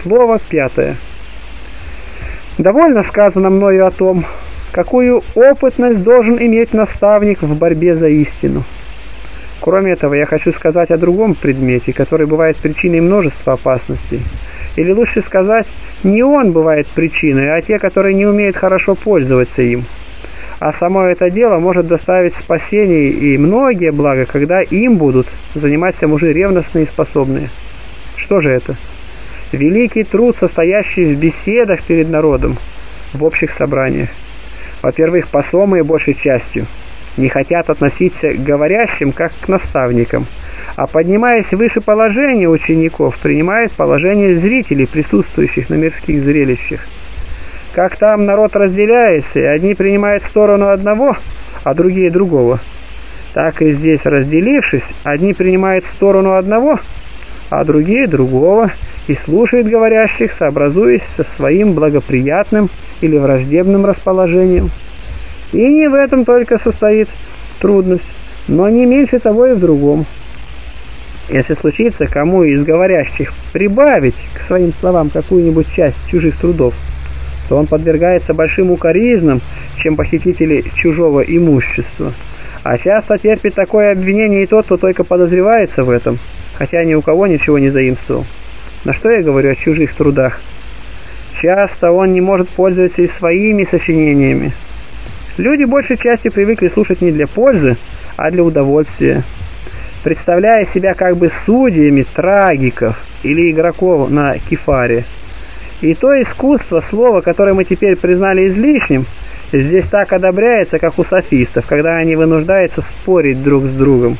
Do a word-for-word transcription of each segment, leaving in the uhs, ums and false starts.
Слово пятое. Довольно сказано мною о том, какую опытность должен иметь наставник в борьбе за истину. Кроме этого, я хочу сказать о другом предмете, который бывает причиной множества опасностей. Или лучше сказать, не он бывает причиной, а те, которые не умеют хорошо пользоваться им. А само это дело может доставить спасение и многие блага, когда им будут заниматься мужи ревностные и способные. Что же это? Великий труд, состоящий в беседах перед народом, в общих собраниях. Во-первых, посомые большей частью не хотят относиться к говорящим как к наставникам, а поднимаясь выше положения учеников, принимают положение зрителей, присутствующих на мирских зрелищах. Как там народ разделяется, и одни принимают сторону одного, а другие другого, так и здесь, разделившись, одни принимают сторону одного, а другие другого, и слушают говорящих, сообразуясь со своим благоприятным или враждебным расположением. И не в этом только состоит трудность, но не меньше того и в другом. Если случится кому из говорящих прибавить к своим словам какую-нибудь часть чужих трудов, то он подвергается большим укоризнам, чем похитители чужого имущества. А часто терпит такое обвинение и тот, кто только подозревается в этом, хотя ни у кого ничего не заимствовал. На что я говорю о чужих трудах? Часто он не может пользоваться и своими сочинениями. Люди большей части привыкли слушать не для пользы, а для удовольствия, представляя себя как бы судьями трагиков или игроков на кефаре. И то искусство слова, которое мы теперь признали излишним, здесь так одобряется, как у софистов, когда они вынуждаются спорить друг с другом.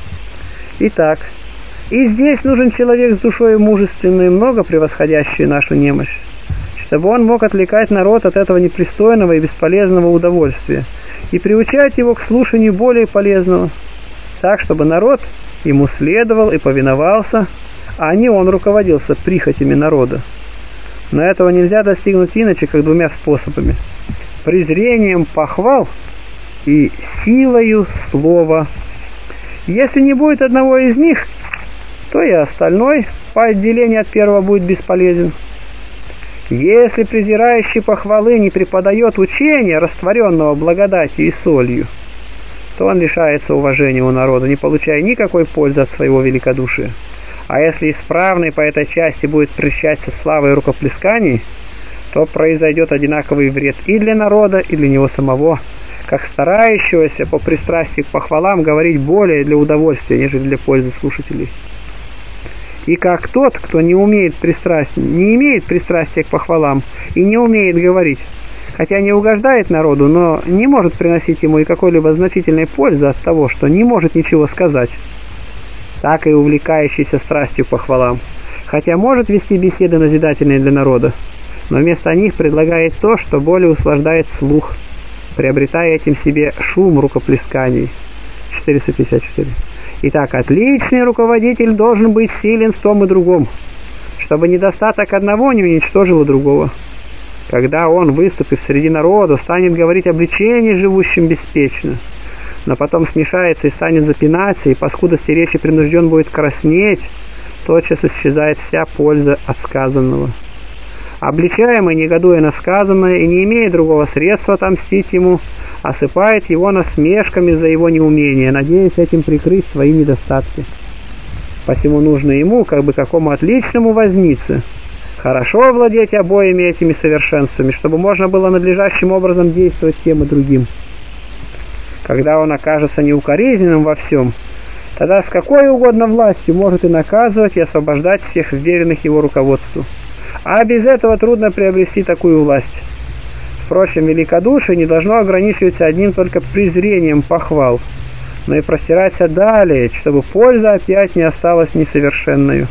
Итак, и здесь нужен человек с душой мужественной, много превосходящий нашу немощь, чтобы он мог отвлекать народ от этого непристойного и бесполезного удовольствия и приучать его к слушанию более полезного, так, чтобы народ ему следовал и повиновался, а не он руководился прихотями народа. Но этого нельзя достигнуть иначе, как двумя способами: презрением похвал и силою слова. Если не будет одного из них, то и остальной по отделению от первого будет бесполезен. Если презирающий похвалы не преподает учения, растворенного благодатью и солью, то он лишается уважения у народа, не получая никакой пользы от своего великодушия. А если исправный по этой части будет прельщаться славой рукоплесканий, то произойдет одинаковый вред и для народа, и для него самого, как старающегося по пристрастию к похвалам говорить более для удовольствия, нежели для пользы слушателей. И как тот, кто не умеет пристрастия, не имеет пристрастия к похвалам и не умеет говорить, хотя не угождает народу, но не может приносить ему и какой-либо значительной пользы от того, что не может ничего сказать, так и увлекающийся страстью к похвалам, хотя может вести беседы назидательные для народа, но вместо них предлагает то, что более услаждает слух, приобретая этим себе шум рукоплесканий. четыреста пятьдесят четыре. Итак, отличный руководитель должен быть силен в том и другом, чтобы недостаток одного не уничтожил другого. Когда он, выступив среди народа, станет говорить обличение живущим беспечно, но потом смешается и станет запинаться, и по скудости речи принужден будет краснеть, тотчас исчезает вся польза от сказанного. Обличаемый, негодуя на сказанное и не имея другого средства отомстить ему, осыпает его насмешками за его неумение, надеясь этим прикрыть свои недостатки. Посему нужно ему, как бы какому отличному вознице, хорошо овладеть обоими этими совершенствами, чтобы можно было надлежащим образом действовать тем и другим. Когда он окажется неукоризненным во всем, тогда с какой угодно властью может и наказывать, и освобождать всех верных его руководству. А без этого трудно приобрести такую власть. Впрочем, великодушие не должно ограничиваться одним только презрением похвал, но и простираться далее, чтобы польза опять не осталась несовершенною.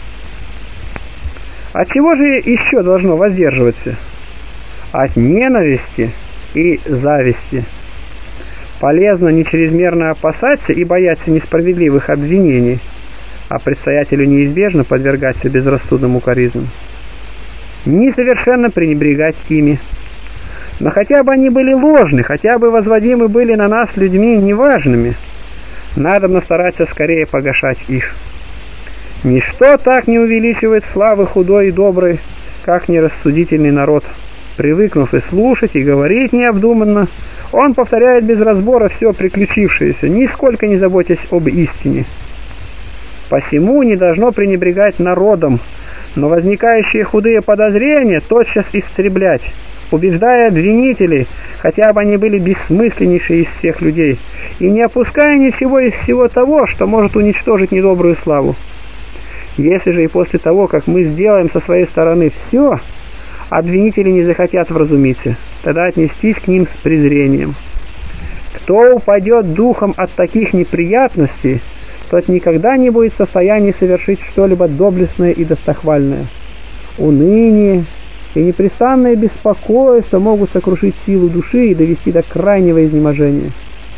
От чего же еще должно воздерживаться? От ненависти и зависти. Полезно не чрезмерно опасаться и бояться несправедливых обвинений, а предстоятелю неизбежно подвергаться безрассудным укоризнам. Не совершенно пренебрегать ими. Но хотя бы они были ложны, хотя бы возводимы были на нас людьми неважными, надобно стараться скорее погашать их. Ничто так не увеличивает славы худой и доброй, как нерассудительный народ. Привыкнув и слушать, и говорить необдуманно, он повторяет без разбора все приключившееся, нисколько не заботясь об истине. Посему не должно пренебрегать народом, но возникающие худые подозрения тотчас истреблять, убеждая обвинителей, хотя бы они были бессмысленнейшие из всех людей, и не опуская ничего из всего того, что может уничтожить недобрую славу. Если же и после того, как мы сделаем со своей стороны все, обвинители не захотят вразумиться, тогда отнестись к ним с презрением. Кто упадет духом от таких неприятностей, тот никогда не будет в состоянии совершить что-либо доблестное и достохвальное. Уныние и непрестанное беспокойство могут сокрушить силу души и довести до крайнего изнеможения.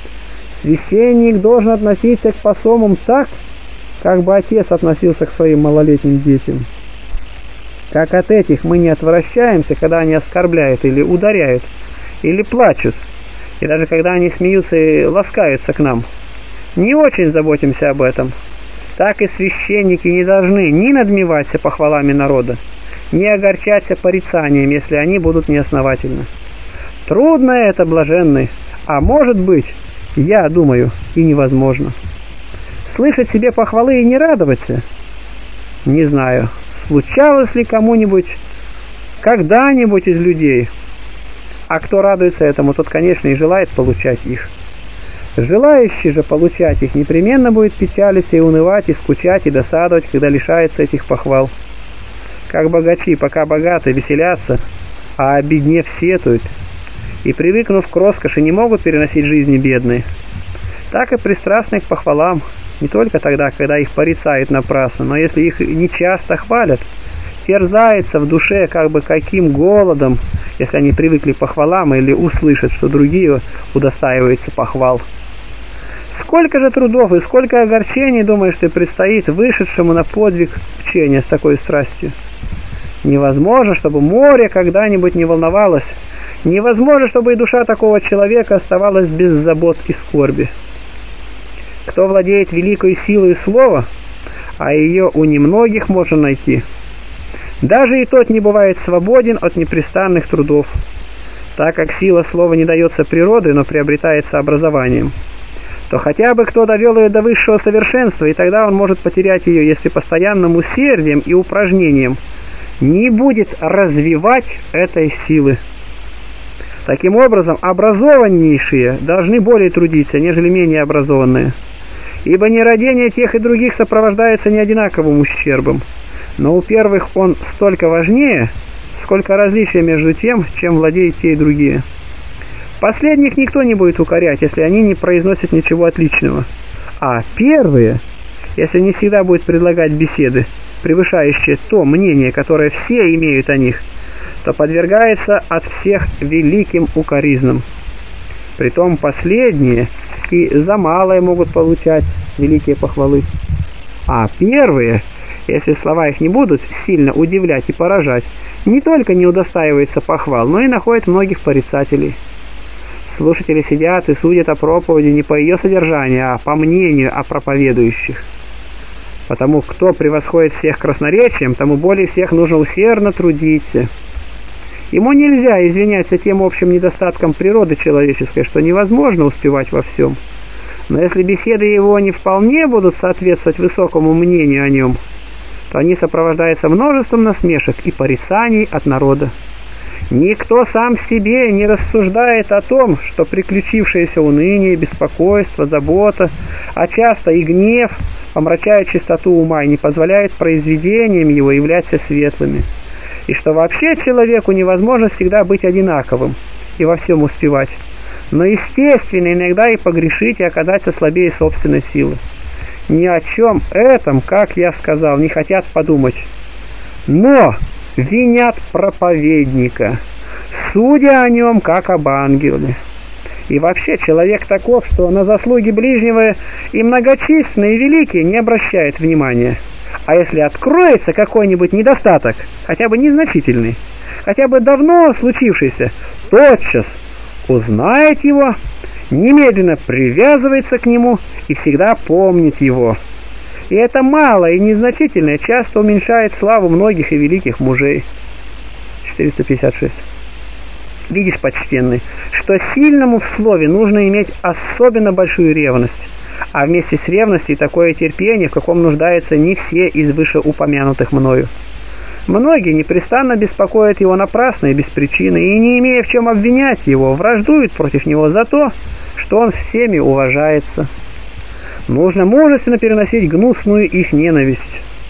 Священник должен относиться к посомам так, как бы отец относился к своим малолетним детям. Как от этих мы не отвращаемся, когда они оскорбляют или ударяют, или плачут, и даже когда они смеются и ласкаются к нам. Не очень заботимся об этом. Так и священники не должны ни надмеваться похвалами народа, ни огорчаться порицанием, если они будут неосновательны. Трудно это, блаженный, а может быть, я думаю, и невозможно. Слышать себе похвалы и не радоваться? Не знаю, случалось ли кому-нибудь, когда-нибудь из людей. А кто радуется этому, тот, конечно, и желает получать их. Желающий же получать их непременно будет печалиться и унывать, и скучать, и досадовать, когда лишается этих похвал. Как богачи, пока богаты, веселятся, а обеднев сетуют, и, привыкнув к роскоши, не могут переносить жизни бедные, так и пристрастны к похвалам, не только тогда, когда их порицают напрасно, но если их нечасто хвалят, терзается в душе как бы каким голодом, если они привыкли к похвалам или услышат, что другие удостаиваются похвал. Сколько же трудов и сколько огорчений, думаешь ты, предстоит вышедшему на подвиг пчения с такой страстью? Невозможно, чтобы море когда-нибудь не волновалось. Невозможно, чтобы и душа такого человека оставалась без забот и скорби. Кто владеет великой силой слова, а ее у немногих можно найти, даже и тот не бывает свободен от непрестанных трудов, так как сила слова не дается природой, но приобретается образованием, то хотя бы кто довел ее до высшего совершенства, и тогда он может потерять ее, если постоянным усердием и упражнением не будет развивать этой силы. Таким образом, образованнейшие должны более трудиться, нежели менее образованные, ибо нерадение тех и других сопровождается неодинаковым ущербом, но у первых он столько важнее, сколько различия между тем, чем владеют те и другие. Последних никто не будет укорять, если они не произносят ничего отличного, а первые, если не всегда будут предлагать беседы, превышающие то мнение, которое все имеют о них, то подвергается от всех великим укоризнам. Притом последние и за малое могут получать великие похвалы, а первые, если слова их не будут сильно удивлять и поражать, не только не удостаиваются похвал, но и находят многих порицателей. Слушатели сидят и судят о проповеди не по ее содержанию, а по мнению о проповедующих. Потому кто превосходит всех красноречием, тому более всех нужно усердно трудиться. Ему нельзя извиняться тем общим недостатком природы человеческой, что невозможно успевать во всем. Но если беседы его не вполне будут соответствовать высокому мнению о нем, то они сопровождаются множеством насмешек и порицаний от народа. Никто сам себе не рассуждает о том, что приключившееся уныние, беспокойство, забота, а часто и гнев помрачают чистоту ума и не позволяют произведениям его являться светлыми, и что вообще человеку невозможно всегда быть одинаковым и во всем успевать, но естественно иногда и погрешить и оказаться слабее собственной силы. Ни о чем этом, как я сказал, не хотят подумать, но винят проповедника, судя о нем как об ангеле. И вообще человек таков, что на заслуги ближнего и многочисленные, и великие не обращает внимания. А если откроется какой-нибудь недостаток, хотя бы незначительный, хотя бы давно случившийся, тотчас узнает его, немедленно привязывается к нему и всегда помнит его. И это малое и незначительное часто уменьшает славу многих и великих мужей. четыреста пятьдесят шесть. Видишь, почтенный, что сильному в слове нужно иметь особенно большую ревность, а вместе с ревностью такое терпение, в каком нуждаются не все из вышеупомянутых мною. Многие непрестанно беспокоят его напрасно и без причины, и, не имея в чем обвинять его, враждуют против него за то, что он всеми уважается. Нужно мужественно переносить гнусную их ненависть.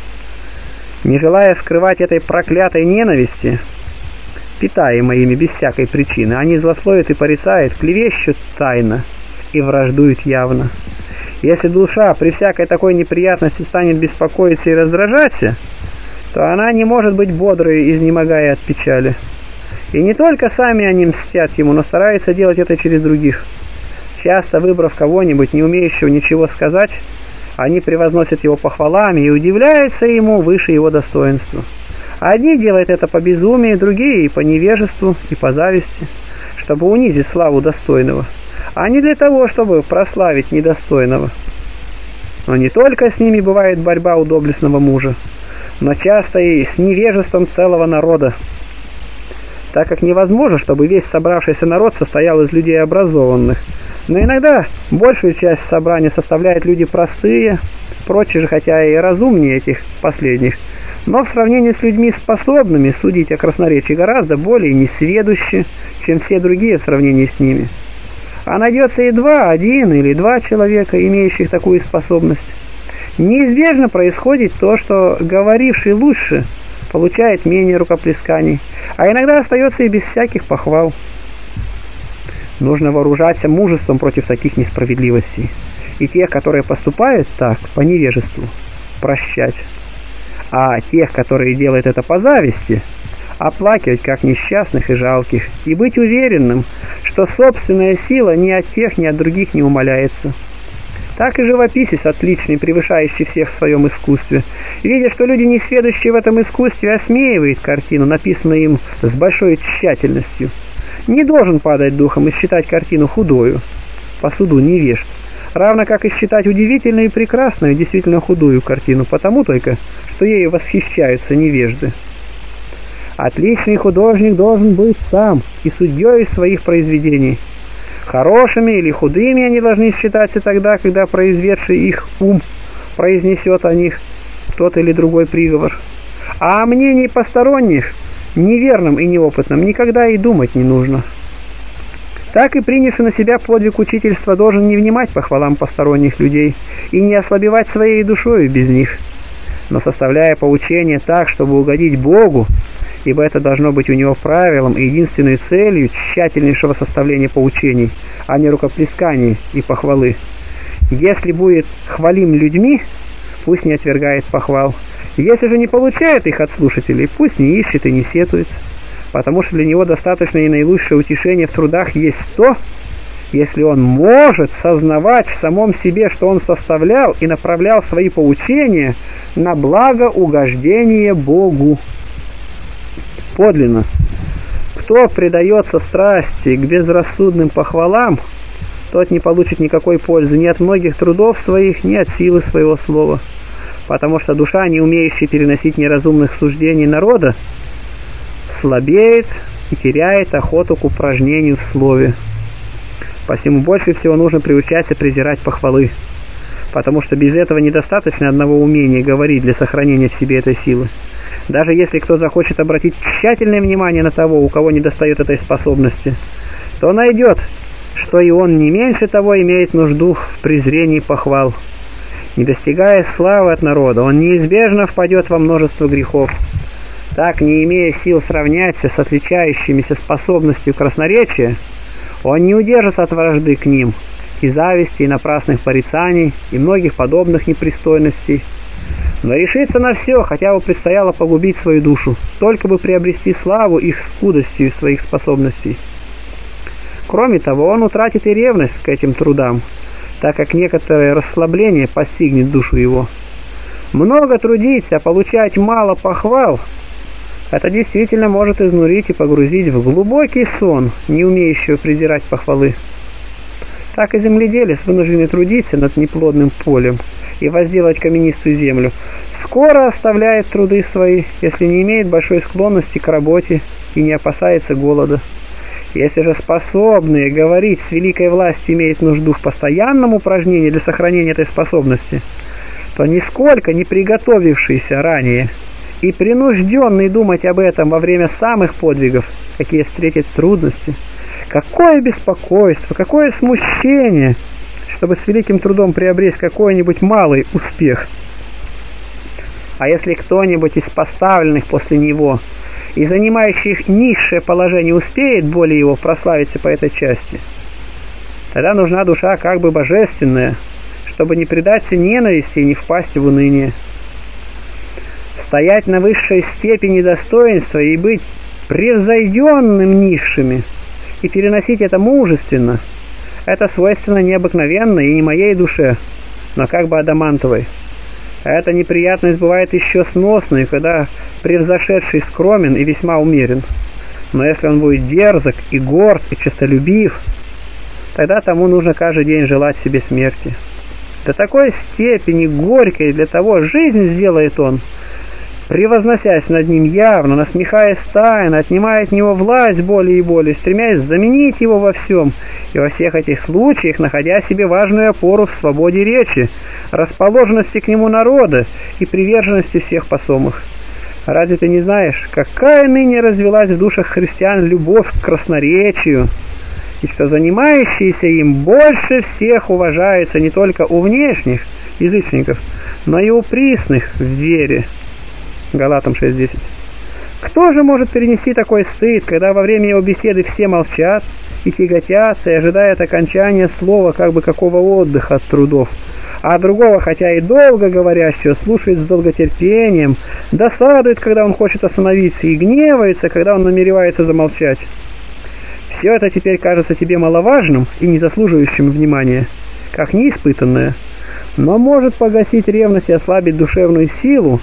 Не желая скрывать этой проклятой ненависти, питаемой ими без всякой причины, они злословят и порицают, клевещут тайно и враждуют явно. Если душа при всякой такой неприятности станет беспокоиться и раздражаться, то она не может быть бодрой, изнемогая от печали. И не только сами они мстят ему, но стараются делать это через других. Часто, выбрав кого-нибудь, не умеющего ничего сказать, они превозносят его похвалами и удивляются ему выше его достоинства. Одни делают это по безумию, другие и по невежеству, и по зависти, чтобы унизить славу достойного, а не для того, чтобы прославить недостойного. Но не только с ними бывает борьба у доблестного мужа, но часто и с невежеством целого народа, так как невозможно, чтобы весь собравшийся народ состоял из людей образованных. Но иногда большую часть собрания составляют люди простые, прочие же, хотя и разумнее этих последних, но в сравнении с людьми способными судить о красноречии гораздо более несведущи, чем все другие в сравнении с ними. А найдется и два, один или два человека, имеющих такую способность. Неизбежно происходит то, что говоривший лучше получает менее рукоплесканий, а иногда остается и без всяких похвал. Нужно вооружаться мужеством против таких несправедливостей, и тех, которые поступают так, по невежеству, прощать, а тех, которые делают это по зависти, оплакивать как несчастных и жалких, и быть уверенным, что собственная сила ни от тех, ни от других не умаляется. Так и живописец, отличный, превышающий всех в своем искусстве, видя, что люди, не сведущие в этом искусстве, осмеивают картину, написанную им с большой тщательностью, не должен падать духом и считать картину худою, по суду невежд, равно как и считать удивительную и прекрасную, действительно худую картину, потому только, что ею восхищаются невежды. Отличный художник должен быть сам и судьей своих произведений. Хорошими или худыми они должны считаться тогда, когда произведший их ум произнесет о них тот или другой приговор. А о мнении посторонних, неверным и неопытным, никогда и думать не нужно. Так и принявший на себя подвиг учительства должен не внимать похвалам посторонних людей и не ослабевать своей душою без них, но составляя поучение так, чтобы угодить Богу, ибо это должно быть у него правилом и единственной целью тщательнейшего составления поучений, а не рукоплесканий и похвалы. Если будет хвалим людьми, пусть не отвергает похвал. Если же не получает их от слушателей, пусть не ищет и не сетует, потому что для него достаточно и наилучшее утешение в трудах есть то, если он может сознавать в самом себе, что он составлял и направлял свои поучения на благо угождения Богу. Подлинно, кто предается страсти к безрассудным похвалам, тот не получит никакой пользы ни от многих трудов своих, ни от силы своего слова, потому что душа, не умеющая переносить неразумных суждений народа, слабеет и теряет охоту к упражнению в слове. Посему больше всего нужно приучаться презирать похвалы, потому что без этого недостаточно одного умения говорить для сохранения в себе этой силы. Даже если кто захочет обратить тщательное внимание на того, у кого недостает этой способности, то найдет, что и он не меньше того имеет нужду в презрении похвал. Не достигая славы от народа, он неизбежно впадет во множество грехов. Так, не имея сил сравняться с отличающимися способностью красноречия, он не удержится от вражды к ним, и зависти, и напрасных порицаний, и многих подобных непристойностей, но решится на все, хотя бы предстояло погубить свою душу, только бы приобрести славу их скудостью своих способностей. Кроме того, он утратит и ревность к этим трудам, так как некоторое расслабление постигнет душу его. Много трудиться, а получать мало похвал, это действительно может изнурить и погрузить в глубокий сон, не умеющего презирать похвалы. Так и земледелец вынужден трудиться над неплодным полем и возделать каменистую землю, скоро оставляет труды свои, если не имеет большой склонности к работе и не опасается голода. Если же способные говорить с великой властью имеет нужду в постоянном упражнении для сохранения этой способности, то нисколько не приготовившийся ранее и принужденный думать об этом во время самых подвигов, какие встретят трудности, какое беспокойство, какое смущение, чтобы с великим трудом приобрести какой-нибудь малый успех. А если кто-нибудь из поставленных после него и занимающих низшее положение успеет более его прославиться по этой части, тогда нужна душа как бы божественная, чтобы не предаться ненависти и не впасть в уныние. Стоять на высшей степени достоинства и быть превзойденным низшими, и переносить это мужественно, это свойственно необыкновенно и не моей душе, но как бы адамантовой. Эта неприятность бывает еще сносной, когда превзошедший скромен и весьма умерен. Но если он будет дерзок и горд и честолюбив, тогда тому нужно каждый день желать себе смерти. До такой степени горькой для того жизнь сделает он, превозносясь над ним явно, насмехаясь тайно, отнимая от него власть более и более, стремясь заменить его во всем, и во всех этих случаях находя себе важную опору в свободе речи, расположенности к нему народа и приверженности всех посомых. Разве ты не знаешь, какая ныне развилась в душах христиан любовь к красноречию, и что занимающиеся им больше всех уважаются не только у внешних язычников, но и у присных в вере? Галатам шесть десять. Кто же может перенести такой стыд, когда во время его беседы все молчат и тяготятся, и ожидают окончания слова как бы какого отдыха от трудов, а другого, хотя и долго говорящего, слушает с долготерпением, досадует, когда он хочет остановиться, и гневается, когда он намеревается замолчать? Все это теперь кажется тебе маловажным и не заслуживающим внимания, как неиспытанное, но может погасить ревность и ослабить душевную силу.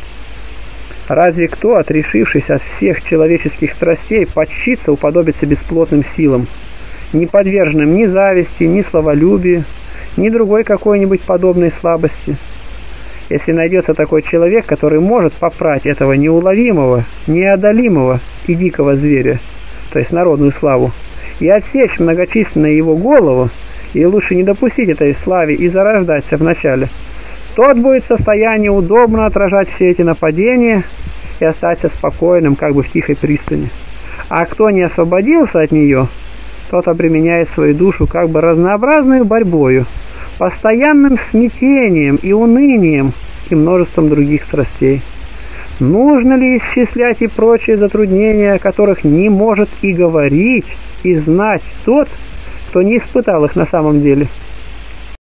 Разве кто, отрешившись от всех человеческих страстей, подчится уподобиться бесплотным силам, не подверженным ни зависти, ни словолюбию, ни другой какой-нибудь подобной слабости? Если найдется такой человек, который может попрать этого неуловимого, неодолимого и дикого зверя, то есть народную славу, и отсечь многочисленную его голову, и лучше не допустить этой славе и зарождаться вначале, тот будет в состоянии удобно отражать все эти нападения и остаться спокойным, как бы в тихой пристани. А кто не освободился от нее, тот обременяет свою душу как бы разнообразной борьбою, постоянным смятением и унынием и множеством других страстей. Нужно ли исчислять и прочие затруднения, о которых не может и говорить, и знать тот, кто не испытал их на самом деле?